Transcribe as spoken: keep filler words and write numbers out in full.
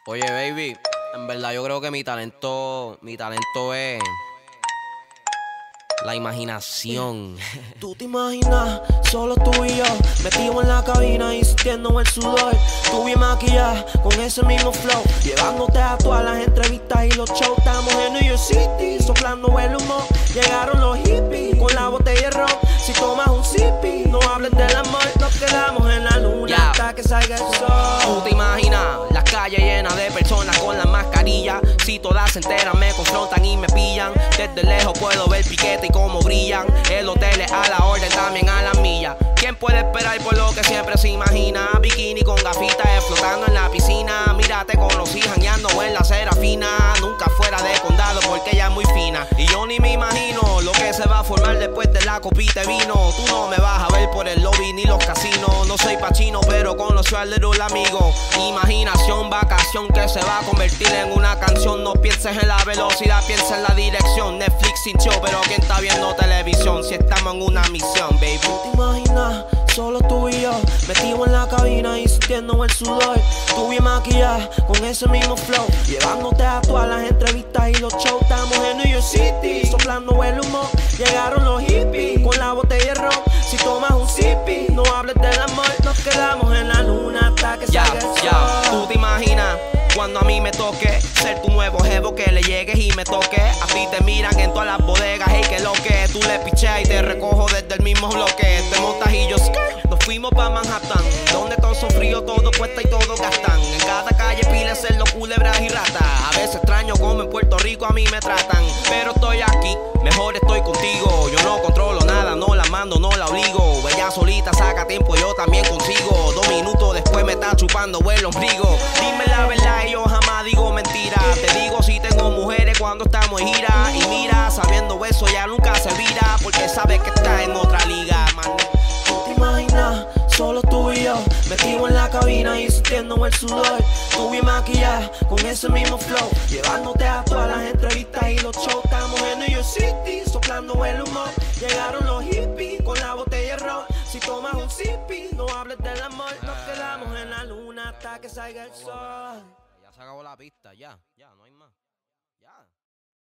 Oye, baby, en verdad yo creo que mi talento, mi talento es la imaginación. Tú te imaginas, solo tú y yo, metido en la cabina y sintiendo el sudor. Tú bien maquillada, con ese mismo flow, llevándote a todas las entrevistas y los shows. Estamos en New York City, soplando el humo. Llegaron los hippies, con la botella de ron. Si tomas un sipi, no hablen del amor. Nos quedamos en la luna Yeah. hasta que salga el sol. Tú te imaginas, las calles llenas de personas con la mascarilla. Si todas se enteran me confrontan y me pillan. Desde lejos puedo ver piquete y cómo brillan. El hotel es a la orden, también a la milla. ¿Quién puede esperar por lo que siempre se imagina? Bikini con gafitas flotando en la piscina. Mírate con los hijos jangueando en la acera fina. Nunca fuera de condado porque ella es muy fina. Y yo ni me imagino lo que se va a formar después de la copita de vino. Tú no me vas a ver por el lobby ni los casinos. No soy Pachino pero conoció al little amigo. Imaginación, vacación que se va a convertir en una canción. No pienses en la velocidad, piensa en la dirección. Netflix sin show, pero ¿quién está viendo televisión? Si estamos en una misión, baby. ¿Te imaginas? Solo tú y yo, metido en la cabina y sintiendo el sudor. Tú bien maquillada, con ese mismo flow, llevándote a todas las entrevistas y los shows. Estamos en New York City, soplando el humo. Llegaron los hippies, con la botella de ron. Si tomas un sipi, no hables del amor. Nos quedamos en la luna hasta que Ya, salga el sol. ya, tú te imaginas cuando a mí me toque ser tu nuevo jevo, que le llegues y me toque. A ti te miran en todas las bodegas, hey, que lo que tú le picheas y te recojo desde el mismo bloque. Te montas y yo skirt. Nos fuimos pa' Manhattan, donde todos son fríos, todo cuesta y todo gastan. En cada calle pile cerdo, culebras y ratas. A veces extraño como en Puerto Rico a mí me tratan, pero estoy aquí, mejor estoy contigo. Yo no controlo nada, no la mando, no la obligo. Ella solita saca tiempo, yo también consigo. Dos minutos después me está chupando el ombligo. Dime la verdad y yo jamás digo mentira. Te digo si tengo mujeres cuando estamos en gira. Y mira, sabiendo eso ya nunca se vira, porque sabe que está en otra liga, man. ¿Te imaginas? Solo tú y yo, metido en la cabina y sintiendo el sudor. Tú bien maquillada, con ese mismo flow, llevándote a todas las entrevistas y los shows. Estamos en New York City, soplando el humo. Llegaron los hippies, con la botella de ron. Si tomas un sipi, no hables del amor. Nos quedamos en la luna hasta que salga el sol. Ya se acabó la pista, ya, ya, no hay más.